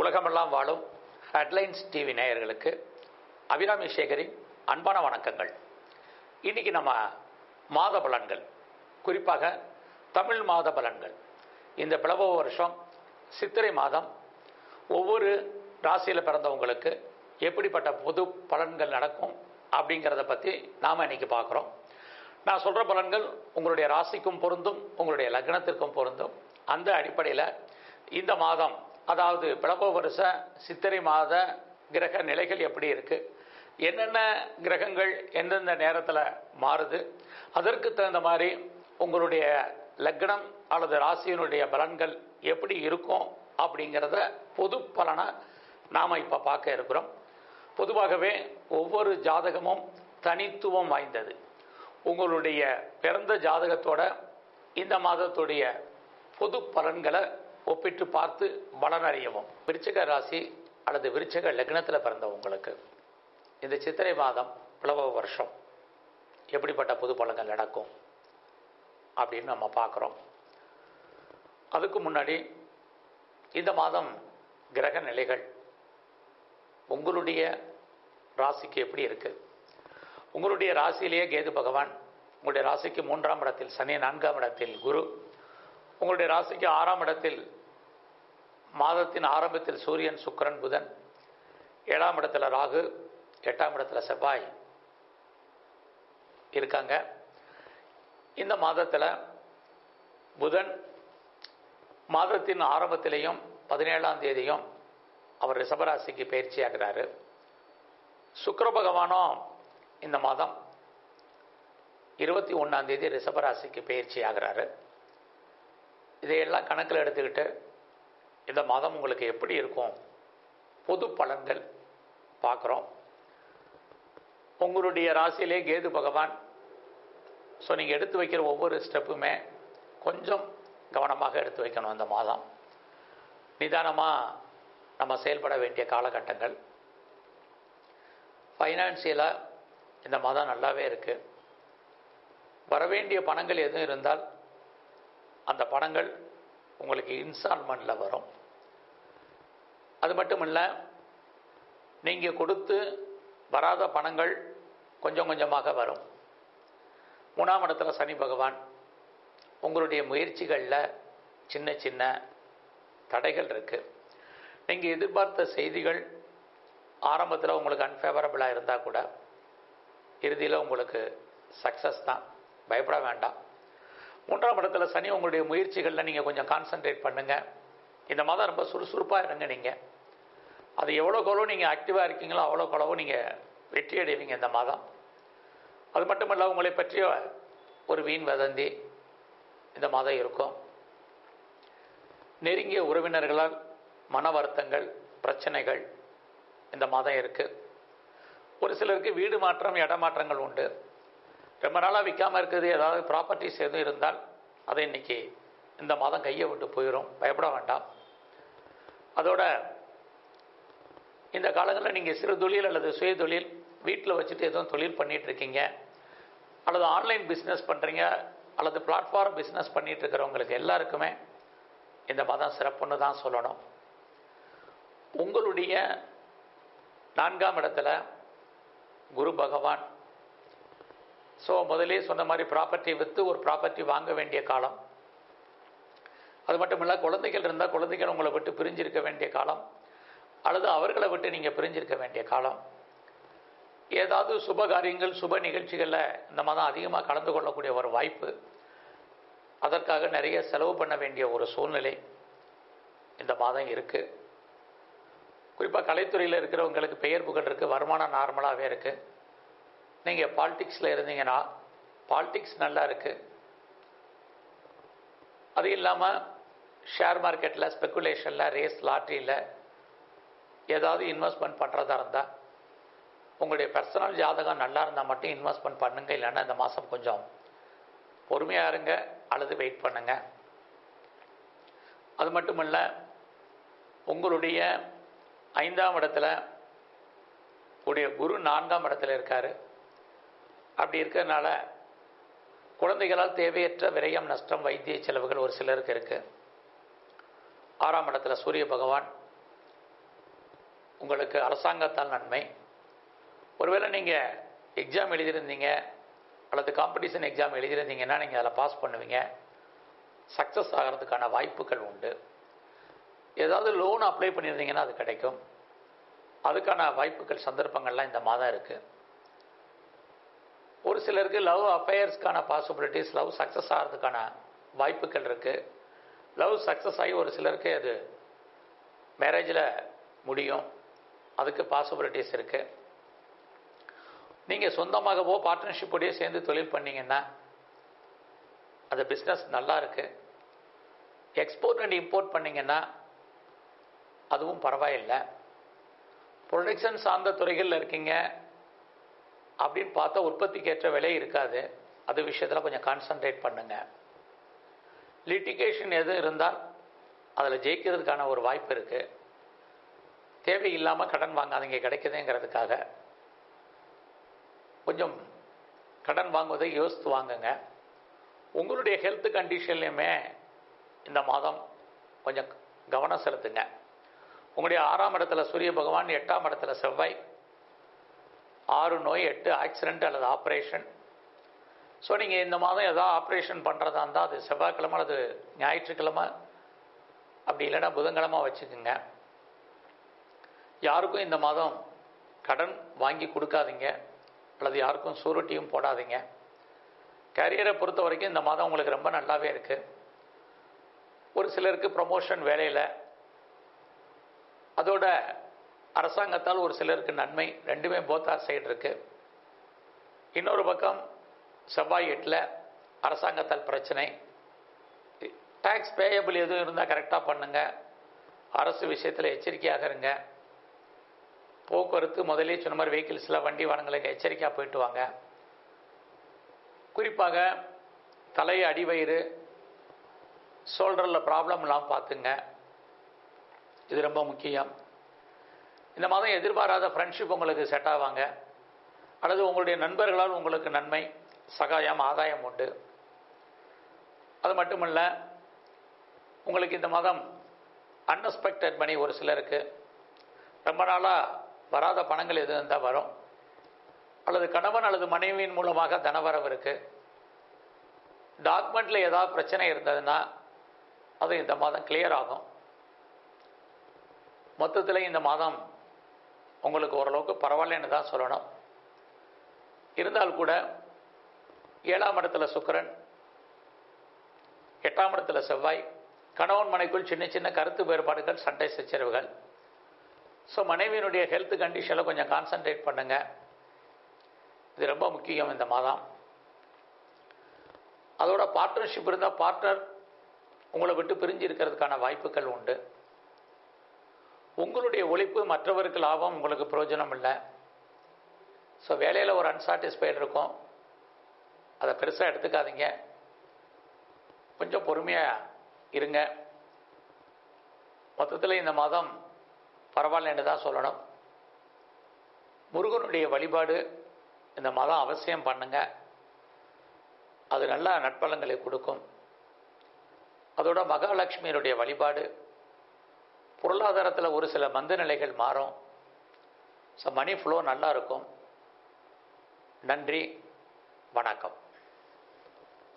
உலகமெல்லாம் வாழும் headlines TV நேயர்களுக்கு அபிராமி சேகரின் அன்பான வணக்கங்கள். இன்றைக்கி நம்ம மாத பலன்கள், குறிப்பாக தமிழ் மாத பலன்கள், இந்த பிளவ வருஷம் சித்திரை மாதம் ஒவ்வொரு ராசியில் பிறந்தவங்களுக்கு எப்படிப்பட்ட பொது பலன்கள் நடக்கும் அப்படிங்கிறத பற்றி நாம் இன்றைக்கி பார்க்குறோம். நான் சொல்கிற பலன்கள் உங்களுடைய ராசிக்கும் பொருந்தும், உங்களுடைய லக்னத்திற்கும் பொருந்தும். அந்த அடிப்படையில் இந்த மாதம், அதாவது பிளவ வருஷ சித்திரை மாத கிரக நிலைகள் எப்படி இருக்குது, என்னென்ன கிரகங்கள் எந்தெந்த நேரத்தில் மாறுது, அதற்கு தகுந்த மாதிரி உங்களுடைய லக்னம் அல்லது ராசியினுடைய பலன்கள் எப்படி இருக்கும் அப்படிங்கிறத பொது பலனை நாம் இப்போ பார்க்க இருக்கிறோம். பொதுவாகவே ஒவ்வொரு ஜாதகமும் தனித்துவம் வாய்ந்தது. உங்களுடைய பிறந்த ஜாதகத்தோட இந்த மாதத்துடைய பொது பலன்களை ஒப்பிட்டு பார்த்து பலனறியவும். விருச்சிக ராசி அல்லது விருச்சிக லக்னத்தில் பிறந்தவங்களுக்கு இந்த சித்திரை மாதம் பிளவ வருஷம் எப்படிப்பட்ட பொது பலன்கள் நடக்கும் அப்படின்னு நம்ம பார்க்குறோம். அதுக்கு முன்னாடி இந்த மாதம் கிரக நிலைகள் உங்களுடைய ராசிக்கு எப்படி இருக்குது? உங்களுடைய ராசியிலேயே கேது பகவான், உங்களுடைய ராசிக்கு 3ஆம் இடத்தில் சனி, 4ஆம் இடத்தில் குரு, உங்களுடைய ராசிக்கு 6ஆம் இடத்தில் மாதத்தின் ஆரம்பத்தில் சூரியன், சுக்கிரன், புதன், 7ஆம் இடத்துல ராகு, 8ஆம் இடத்துல செவ்வாய் இருக்காங்க. இந்த மாதத்தில் புதன் மாதத்தின் ஆரம்பத்திலையும் 17ஆம் தேதியும் அவர் ரிஷபராசிக்கு பயிற்சி ஆகிறாரு. சுக்கிர பகவானும் இந்த மாதம் 21ஆம் தேதி ரிஷபராசிக்கு பயிற்சி ஆகிறாரு. இதையெல்லாம் கணக்கில் எடுத்துக்கிட்டு இந்த மாதம் உங்களுக்கு எப்படி இருக்கும் பொது பலன்கள் பார்க்குறோம். உங்களுடைய ராசியிலே கேது பகவான். ஸோ நீங்கள் எடுத்து வைக்கிற ஒவ்வொரு ஸ்டெப்புமே கொஞ்சம் கவனமாக எடுத்து வைக்கணும். இந்த மாதம் நிதானமாக நம்ம செயல்பட வேண்டிய காலகட்டங்கள். ஃபைனான்சியலாக இந்த மாதம் நல்லாவே இருக்குது. வரவேண்டிய பணங்கள் எதுவும் இருந்தால் அந்த பணங்கள் உங்களுக்கு இன்ஸ்டால்மெண்ட்டில் வரும். அது மட்டும் இல்லை, நீங்கள் கொடுத்து வராத பணங்கள் கொஞ்சம் கொஞ்சமாக வரும். 3ஆம் இடத்துல சனி பகவான். உங்களுடைய முயற்சிகளில் சின்ன சின்ன தடைகள் இருக்குது. நீங்கள் எதிர்பார்த்த செய்திகள் ஆரம்பத்தில் உங்களுக்கு அன்ஃபேவரபிளாக இருந்தால் கூட இறுதியில் உங்களுக்கு சக்ஸஸ் தான். பயப்பட வேண்டாம். 3ஆம் இடத்துல சனி. உங்களுடைய முயற்சிகளில் நீங்கள் கொஞ்சம் கான்சன்ட்ரேட் பண்ணுங்கள். இந்த மாதம் ரொம்ப சுறுசுறுப்பாக இருங்க. நீங்கள் அது எவ்வளோக்கெவ்வளோ நீங்கள் ஆக்டிவாக இருக்கீங்களோ அவ்வளோக்கெவ்வளவோ நீங்கள் வெற்றி அடைவீங்க இந்த மாதம். அது மட்டுமல்ல, உங்களை பற்றிய ஒரு வீண் வதந்தி இந்த மாதம் இருக்கும். நெருங்கிய உறவினர்களால் மன வருத்தங்கள், பிரச்சனைகள் இந்த மாதம் இருக்குது. ஒரு சிலருக்கு வீடு மாற்றம், இடமாற்றங்கள் உண்டு. ரொம்ப நாளாக விற்காமல் இருக்குது ஏதாவது ப்ராப்பர்ட்டிஸ் எதுவும் இருந்தால் அதை இன்றைக்கி இந்த மாதம் கையை விட்டு போயிடும். பயப்பட வேண்டாம். அதோட இந்த காலங்களில் நீங்கள் சிறு தொழில் அல்லது சுய தொழில் வீட்டில் வச்சுட்டு எதுவும் தொழில் பண்ணிகிட்ருக்கீங்க, அல்லது ஆன்லைன் பிஸ்னஸ் பண்ணுறீங்க, அல்லது பிளாட்ஃபார்ம் பிஸ்னஸ் பண்ணிகிட்டு இருக்கிறவங்களுக்கு எல்லாருக்குமே இந்த மாதம் சிறப்புன்னு தான் சொல்லணும். உங்களுடைய 4ஆம் இடத்துல குரு பகவான். ஸோ முதலே சொன்ன மாதிரி ப்ராப்பர்ட்டி விற்று ஒரு ப்ராப்பர்ட்டி வாங்க வேண்டிய காலம். அது மட்டும் இல்லை, குழந்தைகள் இருந்தால் குழந்தைகள் உங்களை விட்டு பிரிஞ்சிருக்க வேண்டிய காலம், அல்லது அவர்களை விட்டு நீங்கள் பிரிஞ்சிருக்க வேண்டிய காலம். ஏதாவது சுப காரியங்கள், சுப நிகழ்ச்சிகளில் இந்த மாதம் அதிகமாக கலந்து கொள்ளக்கூடிய ஒரு வாய்ப்பு. அதற்காக நிறைய செலவு பண்ண வேண்டிய ஒரு சூழ்நிலை இந்த மாதம் இருக்குது. குறிப்பாக கலைத்துறையில் இருக்கிறவங்களுக்கு பெயர் புகழ் இருக்குது, வருமானம் நார்மலாகவே இருக்குது. நீங்கள் பாலிடிக்ஸில் இருந்தீங்கன்னா பாலிடிக்ஸ் நல்லா இருக்குது. அது இல்லாமல் ஷேர் மார்க்கெட்டில், ஸ்பெக்குலேஷனில், ரேஸ், லாட்ரியில் ஏதாவது இன்வெஸ்ட்மெண்ட் பண்ணுறதா இருந்தால் உங்களுடைய பர்சனல் ஜாதகம் நல்லா இருந்தால் மட்டும் இன்வெஸ்ட்மெண்ட் பண்ணுங்கள். இல்லைன்னா இந்த மாதம் கொஞ்சம் பொறுமையாக இருங்க அல்லது வெயிட் பண்ணுங்கள். அது மட்டும் இல்லை, உங்களுடைய 5ஆம் இடத்துல உடைய குரு 4ஆம் இடத்துல இருக்கார். அப்படி இருக்கிறதுனால குழந்தைகளால் தேவையற்ற விரயம், நஷ்டம், வைத்திய செலவுகள் ஒரு சிலருக்கு இருக்குது. 6ஆம் இடத்துல சூரிய பகவான். உங்களுக்கு அரசாங்கத்தால் நன்மை. ஒருவேளை நீங்கள் எக்ஸாம் எழுதியிருந்தீங்க அல்லது காம்படிஷன் எக்ஸாம் எழுதியிருந்தீங்கன்னா நீங்கள் அதில் பாஸ் பண்ணுவீங்க, சக்ஸஸ் ஆகிறதுக்கான வாய்ப்புகள் உண்டு. ஏதாவது லோன் அப்ளை பண்ணியிருந்தீங்கன்னா அது கிடைக்கும், அதுக்கான வாய்ப்புகள் சந்தர்ப்பங்கள்லாம் இந்த மாதம் இருக்குது. ஒரு சிலருக்கு லவ் அஃபேர்ஸ்க்கான பாசிபிலிட்டிஸ், லவ் சக்ஸஸ் ஆகிறதுக்கான வாய்ப்புகள் இருக்குது. லவ் சக்ஸஸ் ஆகி ஒரு சிலருக்கு அது மேரேஜில் முடியும், அதுக்கு பாசிபிலிட்டிஸ் இருக்குது. நீங்கள் சொந்தமாகவோ பார்ட்னர்ஷிப்போடையோ சேர்ந்து தொழில் பண்ணிங்கன்னா அது பிஸ்னஸ் நல்லா இருக்குது. எக்ஸ்போர்ட் அண்ட் இம்போர்ட் பண்ணிங்கன்னா அதுவும் பரவாயில்லை. ப்ரொடக்ஷன் சார்ந்த துறைகளில் இருக்கீங்க அப்படின்னு பார்த்தா உற்பத்திக்கேற்ற விலை இருக்காது, அது விஷயத்தில் கொஞ்சம் கான்சன்ட்ரேட் பண்ணுங்கள். லிட்டிகேஷன் எதுவும் இருந்தால் அதில் ஜெயிக்கிறதுக்கான ஒரு வாய்ப்பு இருக்குது. தேவையில்லாமல் கடன் வாங்காதீங்க, கிடைக்குதுங்கிறதுக்காக கொஞ்சம் கடன் வாங்குவதை யோசித்து வாங்குங்க. உங்களுடைய ஹெல்த் கண்டிஷன்லையுமே இந்த மாதம் கொஞ்சம் கவனம் செலுத்துங்க. உங்களுடைய 6ஆம் இடத்துல சூரிய பகவான், 8ஆம் இடத்துல செவ்வாய், 6 நோய், 8 ஆக்சிடென்ட் அல்லது ஆப்ரேஷன். ஸோ நீங்கள் இந்த மாதம் ஏதாவது ஆப்ரேஷன் பண்ணுறதா இருந்தால் அது செவ்வாய்க்கிழமை அல்லது ஞாயிற்றுக்கிழமை, அப்படி இல்லைன்னா புதன்கிழமை வச்சுக்கோங்க. யாருக்கும் இந்த மாதம் கடன் வாங்கி கொடுக்காதீங்க அல்லது யாருக்கும் சூரிட்டியும் போடாதீங்க. கேரியரை பொறுத்த வரைக்கும் இந்த மாதம் உங்களுக்கு ரொம்ப நல்லாவே இருக்குது. ஒரு சிலருக்கு ப்ரமோஷன் வேலையில், அதோட அரசாங்கத்தால் ஒரு சிலருக்கு நன்மை, ரெண்டுமே போத்தார் சைடு இருக்குது. இன்னொரு பக்கம் செவ்வாய் 8ல் அரசாங்கத்தால் பிரச்சனை. டேக்ஸ் பேயபிள் எதுவும் இருந்தால் கரெக்டாக பண்ணுங்கள். அரசு விஷயத்தில் எச்சரிக்கையாக இருங்க. போக்குவரத்து முதலே சொன்ன மாதிரி வெஹிக்கிள்ஸில், வண்டி வாகனங்களுக்கு எச்சரிக்கையாக போயிட்டு வாங்க. குறிப்பாக தலை, அடிவயிறு, ஷோல்டரில் ப்ராப்ளம்லாம் பார்த்துங்க, இது ரொம்ப முக்கியம். இந்த மாதம் எதிர்பாராத ஃப்ரெண்ட்ஷிப் உங்களுக்கு செட் ஆவாங்க, அல்லது உங்களுடைய நண்பர்களால் உங்களுக்கு நன்மை, சகாயம், ஆதாயம் உண்டு. அது மட்டுமல்ல, உங்களுக்கு இந்த மாதம் அன்எக்ஸ்பெக்டட் மணி ஒரு சிலருக்கு, ரொம்ப நாளாக வராத பணங்கள் எது இருந்தால் வரும், அல்லது கணவன் அல்லது மனைவியின் மூலமாக தனவரவு இருக்குது. டாக்குமெண்ட்டில் ஏதாவது பிரச்சனை இருந்ததுன்னா அது இந்த மாதம் கிளியர் ஆகும். மொத்தத்தில் இந்த மாதம் உங்களுக்கு ஓரளவுக்கு பரவாயில்லைன்னு தான் சொல்லணும். இருந்தால் கூட 7ஆம் இடத்துல சுக்கிரன், 8ஆம் இடத்துல செவ்வாய், கணவன் மனைக்குள் சின்ன சின்ன கருத்து வேறுபாடுகள், சண்டை சச்சரவுகள். ஸோ மனைவியினுடைய ஹெல்த் கண்டிஷனில் கொஞ்சம் கான்சன்ட்ரேட் பண்ணுங்கள், இது ரொம்ப முக்கியம் இந்த மாதம். அதோட பார்ட்னர்ஷிப் இருந்தால் பார்ட்னர் உங்களை விட்டு பிரிஞ்சு இருக்கிறதுக்கான வாய்ப்புகள் உண்டு. உங்களுடைய உழைப்பு மற்றவருக்கு லாபம், உங்களுக்கு பிரயோஜனம் இல்லை. ஸோ வேலையில் ஒரு அன்சாட்டிஸ்ஃபைடு இருக்கும், அதை பெருசாக எடுத்துக்காதீங்க, கொஞ்சம் பொறுமையாக இருங்க. மொத்தத்தில் இந்த மாதம் பரவாயில்லைன்னு தான் சொல்லணும். முருகனுடைய வழிபாடு இந்த மாதம் அவசியம் பண்ணுங்க, அது நல்ல நற்பலன்களை கொடுக்கும். அதோட மகாலட்சுமியினுடைய வழிபாடு, பொருளாதாரத்தில் ஒரு சில மந்த நிலைகள் மாறும். ஸோ மணி ஃப்ளோ நல்லா இருக்கும். நன்றி, வணக்கம்.